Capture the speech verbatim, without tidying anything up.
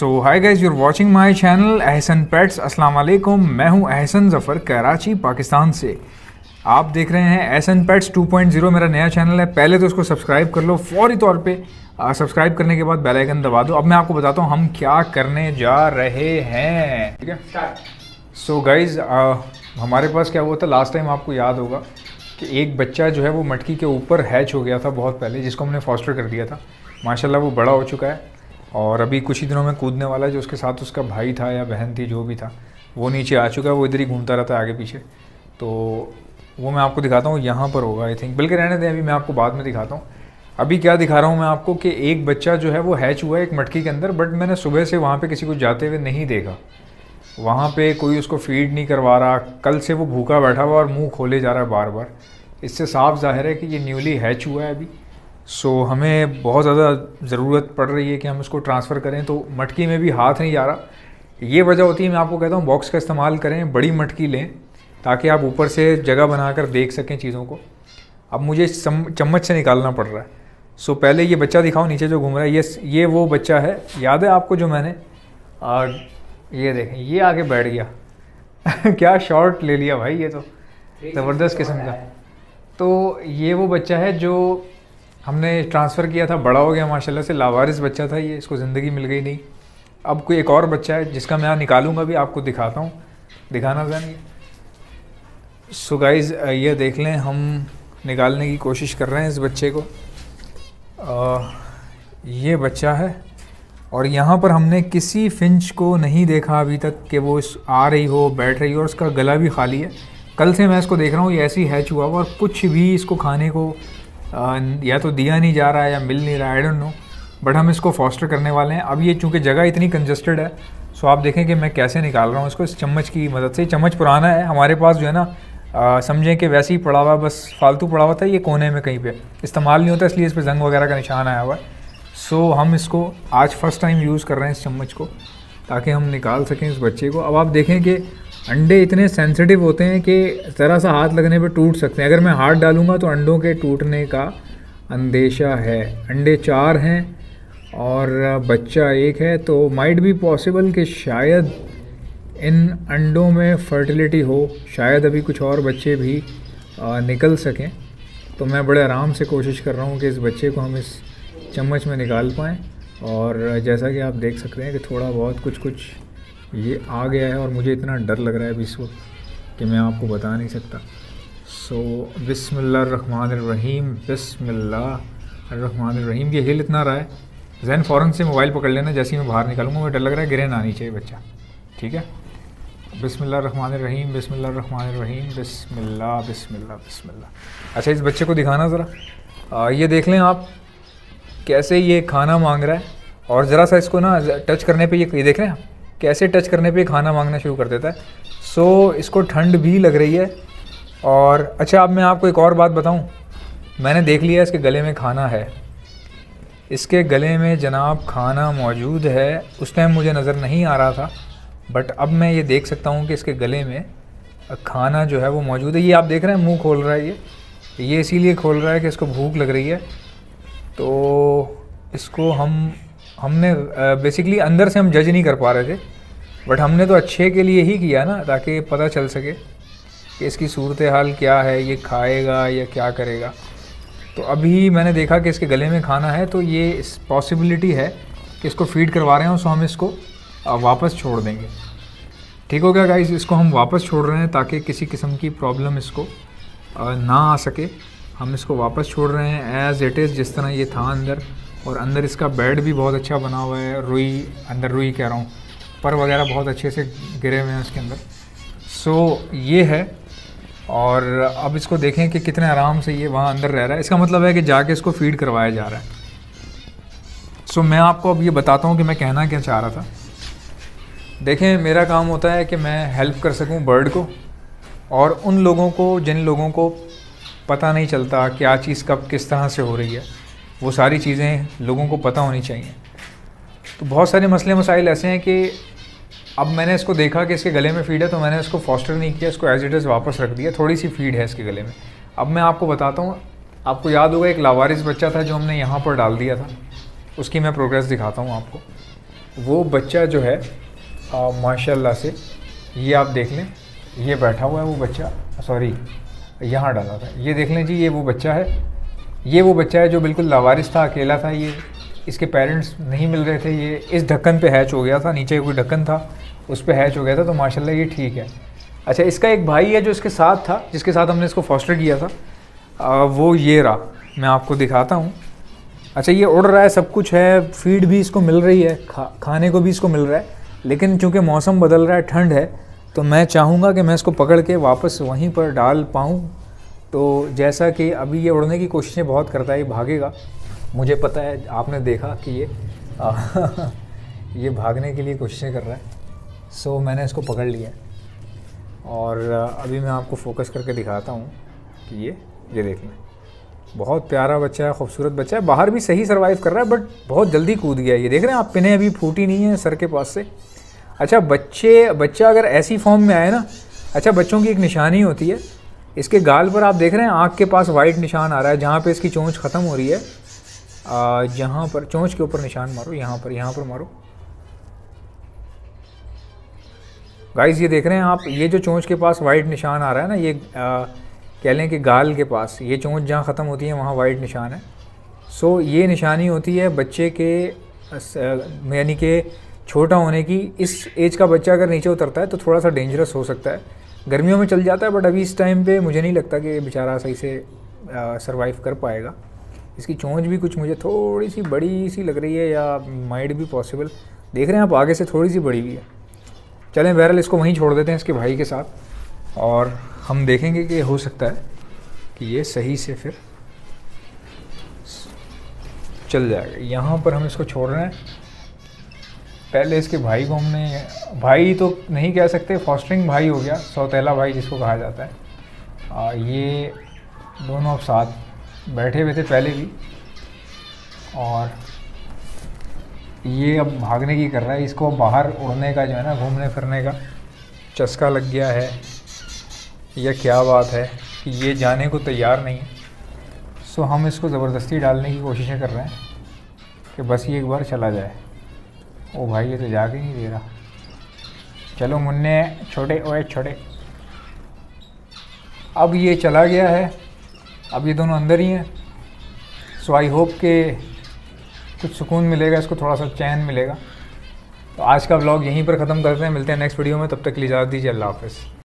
So hi guys, you're watching my channel Ahsan pets. अस्सलाम वालेकुम, मैं हूं अहसन ज़फ़र, कराची पाकिस्तान से। आप देख रहे हैं Ahsan pets two point zero, मेरा नया चैनल है। पहले तो इसको सब्सक्राइब कर लो फौरी तौर पे। सब्सक्राइब करने के बाद बेल आइकन दबा दो। अब मैं आपको बताता हूं हम क्या करने जा रहे हैं, ठीक है। सो गाइज़, हमारे पास क्या हुआ था लास्ट टाइम, आपको याद होगा कि एक बच्चा जो है वो मटकी के ऊपर हैच हो गया था बहुत पहले, जिसको हमने फॉस्टर कर दिया था। माशाल्लाह वो बड़ा हो चुका है और अभी कुछ ही दिनों में कूदने वाला है। जो उसके साथ उसका भाई था या बहन थी, जो भी था, वो नीचे आ चुका है। वो इधर ही घूमता रहता है आगे पीछे। तो वो मैं आपको दिखाता हूँ, यहाँ पर होगा आई थिंक। बल्कि रहने दें, अभी मैं आपको बाद में दिखाता हूँ। अभी क्या दिखा रहा हूँ मैं आपको कि एक बच्चा जो है वो हैच हुआ है एक मटकी के अंदर। बट मैंने सुबह से वहाँ पर किसी को जाते हुए नहीं देखा। वहाँ पे कोई उसको फीड नहीं करवा रहा। कल से वो भूखा बैठा हुआ और मुंह खोले जा रहा है बार बार। इससे साफ जाहिर है कि ये न्यूली हैच हुआ है अभी। सो हमें बहुत ज़्यादा ज़रूरत पड़ रही है कि हम इसको ट्रांसफ़र करें। तो मटकी में भी हाथ नहीं जा रहा। ये वजह होती है, मैं आपको कहता हूँ बॉक्स का इस्तेमाल करें, बड़ी मटकी लें ताकि आप ऊपर से जगह बनाकर देख सकें चीज़ों को। अब मुझे चम्मच से निकालना पड़ रहा है। सो पहले ये बच्चा दिखाओ नीचे जो घूम रहा है। ये ये वो बच्चा है, याद है आपको, जो मैंने आ, ये देखें, ये आके बैठ गया क्या शॉट ले लिया भाई, ये तो ज़बरदस्त किस्म का। तो ये वो बच्चा है जो हमने ट्रांसफ़र किया था, बड़ा हो गया माशाल्लाह से। लावारिस बच्चा था ये, इसको ज़िंदगी मिल गई नहीं। अब कोई एक और बच्चा है जिसका मैं निकालूंगा भी, आपको दिखाता हूँ। दिखाना ज़रा ये। सो गाइज़, ये देख लें, हम निकालने की कोशिश कर रहे हैं इस बच्चे को। आ, ये बच्चा है और यहाँ पर हमने किसी फिंच को नहीं देखा अभी तक कि वो इस आ रही हो, बैठ रही हो, और उसका गला भी खाली है। कल से मैं इसको देख रहा हूँ, ये ऐसी हैच हुआ हुआ और कुछ भी इसको खाने को आ, या तो दिया नहीं जा रहा है या मिल नहीं रहा है, आई डोंट नो। बट हम इसको फॉस्टर करने वाले हैं। अब ये चूँकि जगह इतनी कंजस्टेड है, सो आप देखें कि मैं कैसे निकाल रहा हूँ इसको इस चम्मच की मदद से। चम्मच पुराना है हमारे पास, जो है ना, समझें कि वैसे ही पड़ा हुआ, बस फालतू पड़ा हुआ था ये कोने में कहीं पे, इस्तेमाल नहीं होता, इसलिए इस पर जंग वगैरह का निशान आया हुआ है। सो so, हम इसको आज फर्स्ट टाइम यूज़ कर रहे हैं इस चम्मच को, ताकि हम निकाल सकें इस बच्चे को। अब आप देखें कि अंडे इतने सेंसिटिव होते हैं कि ज़रा सा हाथ लगने पे टूट सकते हैं। अगर मैं हाथ डालूंगा तो अंडों के टूटने का अंदेशा है। अंडे चार हैं और बच्चा एक है, तो माइट बी पॉसिबल कि शायद इन अंडों में फर्टिलिटी हो, शायद अभी कुछ और बच्चे भी आ, निकल सकें। तो मैं बड़े आराम से कोशिश कर रहा हूँ कि इस बच्चे को हम इस चम्मच में निकाल पाएँ। और जैसा कि आप देख सकते हैं कि थोड़ा बहुत कुछ कुछ ये आ गया है और मुझे इतना डर लग रहा है अभी इस वक्त कि मैं आपको बता नहीं सकता। सो बिस्मिल्लाहिर्रहमानिर्रहीम, बिस्मिल्लाहिर्रहमानिर्रहीम। ये हिल इतना रहा है, जैन फ़ौरन से मोबाइल पकड़ लेना जैसे ही मैं बाहर निकालूंगा। मुझे डर लग रहा है गिरे ना आनी चाहिए बच्चा, ठीक है। बिस्मिल्लाहिर्रहमानिर्रहीम, बिस्मिल्लाहिर्रहमानिर्रहीम, बिस्मिल्लाह बिस्मिल्लाह बिस्मिल्लाह। अच्छा, इस बच्चे को दिखाना ज़रा। ये देख लें आप कैसे ये खाना मांग रहा है। और ज़रा सा इसको ना टच करने पे, ये देख रहे हैं कैसे टच करने पे खाना मांगना शुरू कर देता है। सो इसको ठंड भी लग रही है। और अच्छा, अब मैं आपको एक और बात बताऊं, मैंने देख लिया इसके गले में खाना है। इसके गले में जनाब खाना मौजूद है। उस टाइम मुझे नज़र नहीं आ रहा था, बट अब मैं ये देख सकता हूँ कि इसके गले में खाना जो है वो मौजूद है। ये आप देख रहे हैं मुँह खोल रहा है, ये ये इसीलिए खोल रहा है कि इसको भूख लग रही है। तो इसको हम हमने बेसिकली अंदर से हम जज नहीं कर पा रहे थे, बट हमने तो अच्छे के लिए ही किया ना, ताकि पता चल सके कि इसकी सूरत हाल क्या है, ये खाएगा या क्या करेगा। तो अभी मैंने देखा कि इसके गले में खाना है, तो ये इस पॉसिबिलिटी है कि इसको फीड करवा रहे हैं। सो हम इसको वापस छोड़ देंगे, ठीक हो गया गाइस। इसको हम वापस छोड़ रहे हैं ताकि किसी किस्म की प्रॉब्लम इसको ना आ सके। हम इसको वापस छोड़ रहे हैं एज़ इट इज़, जिस तरह ये था अंदर। और अंदर इसका बेड भी बहुत अच्छा बना हुआ है। रुई, अंदर रुई कह रहा हूँ, पर वगैरह बहुत अच्छे से गिरे हुए हैं उसके अंदर। सो ये है। और अब इसको देखें कि कितने आराम से ये वहाँ अंदर रह रहा है। इसका मतलब है कि जाके इसको फीड करवाया जा रहा है। सो मैं आपको अब ये बताता हूँ कि मैं कहना क्या चाह रहा था। देखें, मेरा काम होता है कि मैं हेल्प कर सकूँ बर्ड को, और उन लोगों को जिन लोगों को पता नहीं चलता क्या चीज़ कब किस तरह से हो रही है, वो सारी चीज़ें लोगों को पता होनी चाहिए। तो बहुत सारे मसले मसाइल ऐसे हैं कि अब मैंने इसको देखा कि इसके गले में फ़ीड है, तो मैंने इसको फॉस्टर नहीं किया, इसको एज इट इज़ वापस रख दिया। थोड़ी सी फ़ीड है इसके गले में। अब मैं आपको बताता हूँ। आपको याद होगा एक लावारिस बच्चा था जो हमने यहाँ पर डाल दिया था, उसकी मैं प्रोग्रेस दिखाता हूँ आपको। वो बच्चा जो है आ, माशाल्लाह से, ये आप देख लें, ये बैठा हुआ है वो बच्चा, सॉरी यहाँ डाला था, ये देख लें जी, ये वो बच्चा है, ये वो बच्चा है जो बिल्कुल लावारिस था, अकेला था। ये इसके पेरेंट्स नहीं मिल रहे थे, ये इस ढक्कन पे हैच हो गया था, नीचे कोई ढक्कन था उस पे हैच हो गया था, तो माशाल्लाह ये ठीक है। अच्छा, इसका एक भाई है जो इसके साथ था, जिसके साथ हमने इसको फॉस्टर किया था, आ, वो ये रहा, मैं आपको दिखाता हूँ। अच्छा, ये उड़ रहा है, सब कुछ है, फीड भी इसको मिल रही है, खा खाने को भी इसको मिल रहा है, लेकिन चूँकि मौसम बदल रहा है, ठंड है, तो मैं चाहूँगा कि मैं इसको पकड़ के वापस वहीं पर डाल पाऊँ। तो जैसा कि अभी ये उड़ने की कोशिशें बहुत करता है, ये भागेगा, मुझे पता है, आपने देखा कि ये आ, ये भागने के लिए कोशिशें कर रहा है। सो मैंने इसको पकड़ लिया है और अभी मैं आपको फोकस करके दिखाता हूँ कि ये ये देख लें, बहुत प्यारा बच्चा है, खूबसूरत बच्चा है, बाहर भी सही सर्वाइव कर रहा है, बट बहुत जल्दी कूद गया है। ये देख रहे हैं आप, पिनें अभी फूटी नहीं है सर के पास से। अच्छा, बच्चे बच्चा अगर ऐसी फॉर्म में आए ना, अच्छा बच्चों की एक निशानी होती है, इसके गाल पर आप देख रहे हैं आँख के पास वाइट निशान आ रहा है, जहाँ पे इसकी चोंच ख़त्म हो रही है, जहाँ पर चोंच के ऊपर निशान मारो, यहाँ पर यहाँ पर मारो गाइस, ये देख रहे हैं आप, ये जो चोंच के पास वाइट निशान आ रहा है ना, ये आ, कह लें कि गाल के पास, ये चोंच जहाँ ख़त्म होती है वहाँ वाइट निशान है। सो ये निशानी होती है बच्चे के, यानी कि छोटा होने की। इस एज का बच्चा अगर नीचे उतरता है तो थोड़ा सा डेंजरस हो सकता है, गर्मियों में चल जाता है, बट अभी इस टाइम पे मुझे नहीं लगता कि बेचारा सही से सरवाइव कर पाएगा। इसकी चोंच भी कुछ मुझे थोड़ी सी बड़ी सी लग रही है, या माइट भी पॉसिबल, देख रहे हैं आप आगे से थोड़ी सी बड़ी भी है। चलें बहरहाल इसको वहीं छोड़ देते हैं इसके भाई के साथ, और हम देखेंगे कि हो सकता है कि ये सही से फिर चल जाएगा। यहाँ पर हम इसको छोड़ रहे हैं, पहले इसके भाई को हमने, भाई तो नहीं कह सकते, फॉस्टरिंग भाई हो गया, सौतेला भाई जिसको कहा जाता है। आ, ये दोनों अब साथ बैठे हुए थे पहले भी, और ये अब भागने की कर रहा है। इसको बाहर उड़ने का जो है ना, घूमने फिरने का चस्का लग गया है, या क्या बात है कि ये जाने को तैयार नहीं है। सो हम इसको ज़बरदस्ती डालने की कोशिशें कर रहे हैं कि बस ये एक बार चला जाए। ओ भाई, ये तो जाके नहीं दे रहा। चलो मुन्ने छोटे, ओए छोटे, अब ये चला गया है, अब ये दोनों अंदर ही हैं। सो आई होप के कुछ सुकून मिलेगा इसको, थोड़ा सा चैन मिलेगा। तो आज का व्लॉग यहीं पर ख़त्म करते हैं, मिलते हैं नेक्स्ट वीडियो में, तब तक के लिए इजाज़त दीजिए, अल्लाह हाफ़िज़।